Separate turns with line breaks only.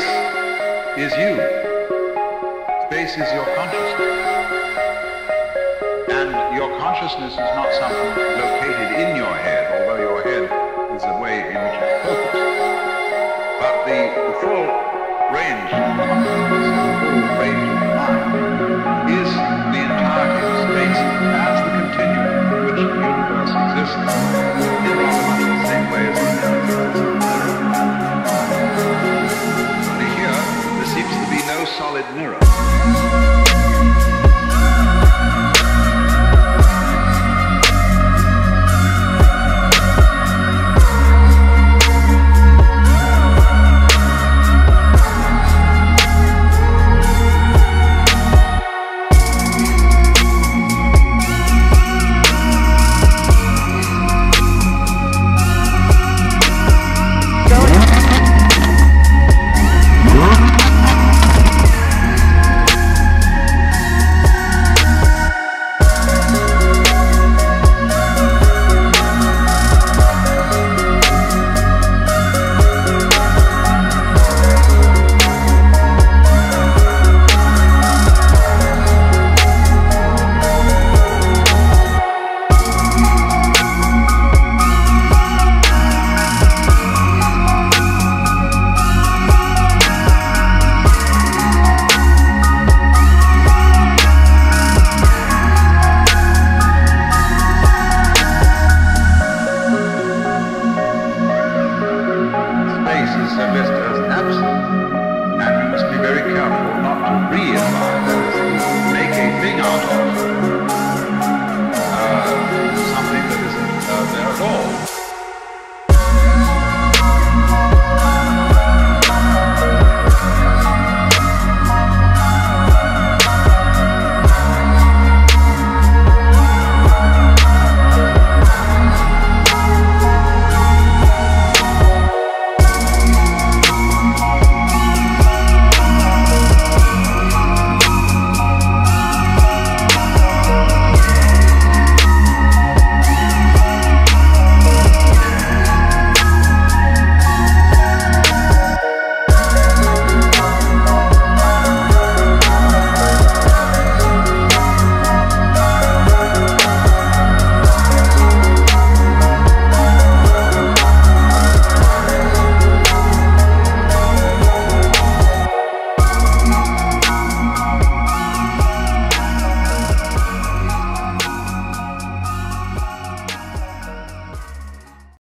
Space is you. Space is your consciousness. And your consciousness is not something located in your head, although your head is the way in which it's focused. But the full range of consciousness, the full range of the mind, is the entirety of space as the continuum in which the universe exists, in rather much the same way as the universe exists. Only here, there seems to be no solid mirror. Something that isn't there at all.